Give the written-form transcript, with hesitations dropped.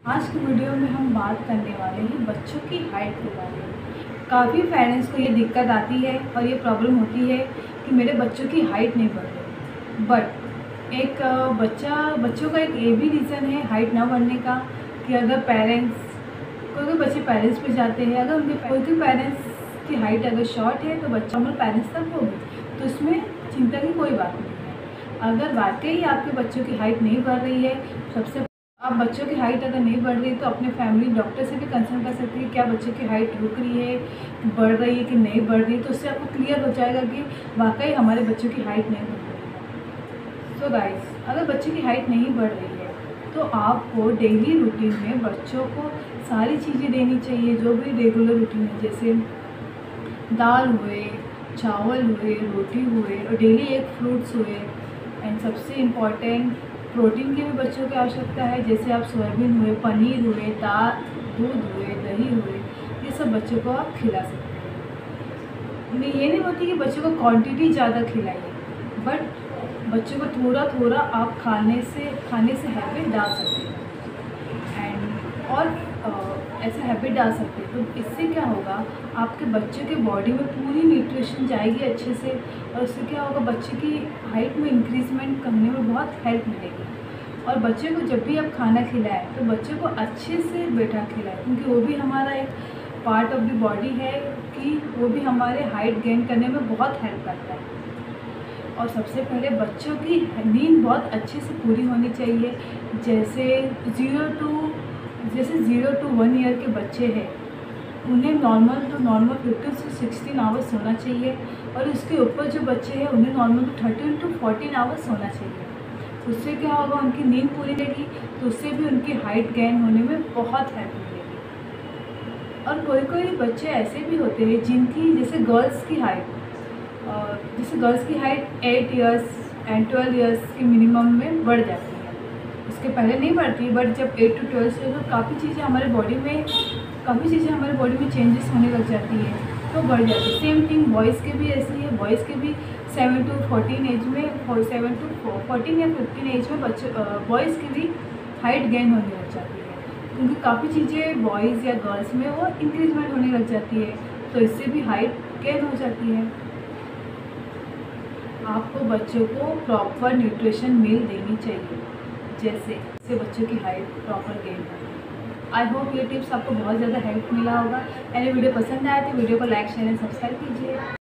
आज की वीडियो में हम बात करने वाले हैं बच्चों की हाइट के बारे में। काफ़ी पेरेंट्स को ये दिक्कत आती है और ये प्रॉब्लम होती है कि मेरे बच्चों की हाइट नहीं बढ़ रही। बट एक बच्चों का एक ये भी रीज़न है हाइट ना बढ़ने का कि अगर कोई बच्चे पेरेंट्स पे जाते हैं, अगर उनके कोई पेरेंट्स की हाइट अगर शॉर्ट है तो बच्चा नॉर्मल पेरेंट्स तक होगी, तो इसमें चिंता की कोई बात नहीं है। अगर वाकई आपके बच्चों की हाइट नहीं बढ़ रही है, सबसे आप बच्चों की हाइट अगर नहीं बढ़ रही तो अपने फैमिली डॉक्टर से भी कंसल्ट कर सकते हैं क्या बच्चे की हाइट रुक रही है, बढ़ रही है कि नहीं बढ़ रही है। तो उससे आपको क्लियर हो जाएगा कि वाकई हमारे बच्चों की हाइट नहीं बढ़ रही है। सो गाइस, अगर बच्चे की हाइट नहीं बढ़ रही है तो आपको डेली रूटीन में बच्चों को सारी चीज़ें देनी चाहिए जो भी रेगुलर रूटीन है, जैसे दाल हुए, चावल हुए, रोटी हुए और डेली एक फ्रूट्स हुए। एंड सबसे इम्पॉर्टेंट प्रोटीन की भी बच्चों की आवश्यकता है, जैसे आप सोयाबीन हुए, पनीर हुए, दाल, दूध हुए, दही हुए, ये सब बच्चों को आप खिला सकते हैं। ये नहीं होती कि बच्चों को क्वांटिटी ज़्यादा खिलाइए, बट बच्चों को थोड़ा थोड़ा आप खाने से हैबिट डाल सकते हैं। एंड और ऐसे हैबिट डाल सकते हैं तो इससे क्या होगा, आपके बच्चे के बॉडी में पूरी न्यूट्रिशन जाएगी अच्छे से, और उससे क्या होगा, बच्चे की हाइट में इंक्रीजमेंट करने में बहुत हेल्प मिलेगी। और बच्चे को जब भी आप खाना खिलाएं तो बच्चे को अच्छे से बैठा खिलाएं, क्योंकि वो भी हमारा एक पार्ट ऑफ द बॉडी है कि वो भी हमारे हाइट गेन करने में बहुत हेल्प करता है। और सबसे पहले बच्चों की नींद बहुत अच्छे से पूरी होनी चाहिए। जैसे 0 to 1 ईयर के बच्चे हैं, उन्हें नॉर्मल 15 से 16 आवर्स सोना चाहिए, और उसके ऊपर जो बच्चे हैं उन्हें नॉर्मल 13 to 14 आवर्स सोना चाहिए। उससे क्या होगा, उनकी नींद पूरी रहेगी, तो उससे भी उनकी हाइट गेन होने में बहुत हेल्प मिलेगी। और कोई बच्चे ऐसे भी होते हैं जिनकी जैसे गर्ल्स की हाइट 8 ईयर्स एंड 12 ईयर्स के मिनिमम में बढ़ जाती है। उसके पहले नहीं बढ़ती, बट जब 8 to 12 से तो काफ़ी चीज़ें हमारे बॉडी में चेंजेस होने लग जाती है, तो बढ़ जाती है। सेम थिंग बॉयज़ के भी ऐसी है, बॉयज़ के भी 7 to 14 एज में, 7 to 14 या 15 एज में बॉयज़ की भी हाइट गेन होने लग जाती है, क्योंकि काफ़ी चीज़ें बॉयज़ या गर्ल्स में वो इंक्रीजमेंट होने लग जाती है, तो इससे भी हाइट गेन हो जाती है। आपको बच्चों को प्रॉपर न्यूट्रिशन मील देनी चाहिए, जैसे बच्चों की हाइट प्रॉपर गेन हो। आई होप ये टिप्स आपको बहुत ज़्यादा हेल्प मिला होगा। एंड वीडियो पसंद आए तो वीडियो को लाइक, शेयर एंड सब्सक्राइब कीजिए।